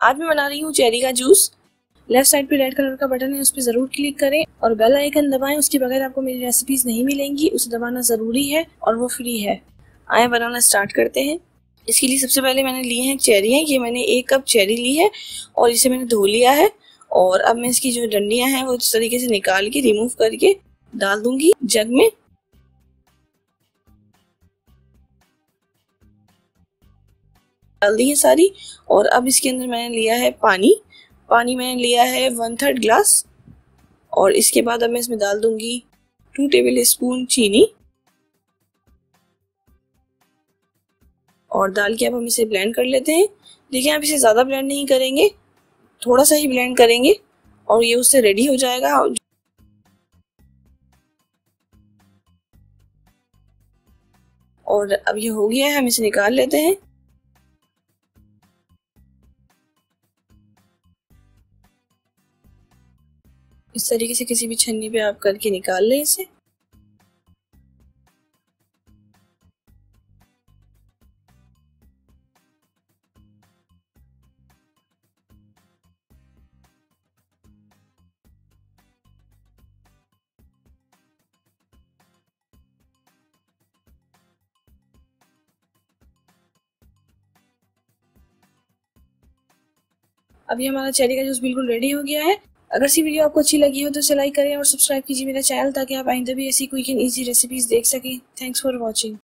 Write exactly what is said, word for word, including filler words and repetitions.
आज मैं बना रही हूँ चेरी का जूस। लेफ्ट साइड पे रेड कलर का बटन है, उस पर जरूर क्लिक करें और बेल आइकन दबाएं। उसके बगैर आपको मेरी रेसिपीज नहीं मिलेंगी, उसे दबाना जरूरी है और वो फ्री है। आए बनाना स्टार्ट करते हैं। इसके लिए सबसे पहले मैंने लिए हैं चेरी हैं। ये मैंने एक कप चेरी ली है और इसे मैंने धो लिया है। और अब मैं इसकी जो डंडियां हैं वो इस तरीके से निकाल के रिमूव करके डाल दूंगी जग में। डाल दी है सारी। और अब इसके अंदर मैंने लिया है पानी। पानी मैंने लिया है वन थर्ड ग्लास। और इसके बाद अब मैं इसमें डाल दूंगी टू टेबल स्पून चीनी। और डाल के अब हम इसे ब्लेंड कर लेते हैं। देखिए आप इसे ज़्यादा ब्लेंड नहीं करेंगे, थोड़ा सा ही ब्लेंड करेंगे और ये उससे रेडी हो जाएगा। और अब ये हो गया है, हम इसे निकाल लेते हैं। इस तरीके से किसी भी छन्नी पे आप करके निकाल लें इसे। अभी हमारा चेरी का जूस बिल्कुल रेडी हो गया है। अगर सी वीडियो आपको अच्छी लगी हो तो इसे लाइक करें और सब्सक्राइब कीजिए मेरा चैनल, ताकि आप आइंदा भी ऐसी क्विक एंड इजी रेसिपीज देख सकें। Thanks for watching.